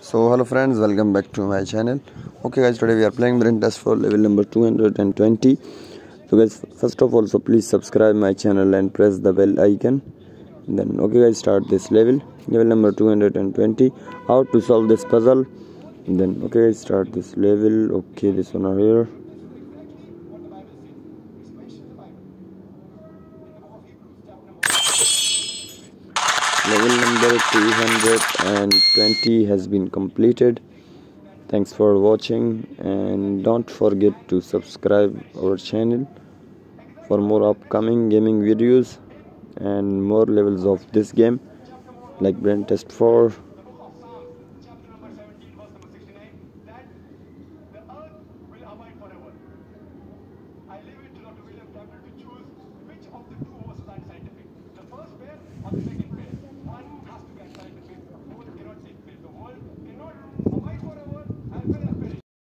So hello friends, welcome back to my channel. Okay guys, today we are playing brain test for level number 220. So guys, first of all, so please subscribe my channel and press the bell icon. Then okay guys, start this level number 220. How to solve this puzzle. Then okay guys, start this level. Okay, this one are here. Level number 220 has been completed. Thanks for watching, and don't forget to subscribe our channel for more upcoming gaming videos and more levels of this game like brain test 4.